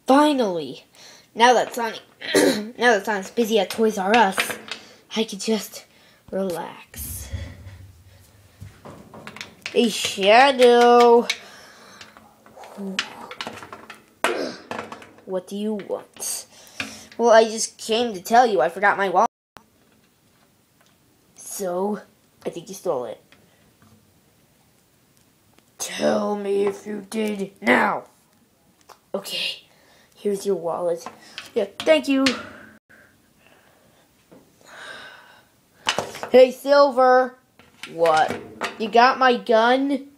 Finally! Now that Sonic's busy at Toys R Us, I can just relax. Hey, Shadow! What do you want? Well, I just came to tell you I forgot my wallet. So, I think you stole it. Tell me if you did now. Okay, here's your wallet. Yeah, thank you. Hey, Silver. What? You got my gun?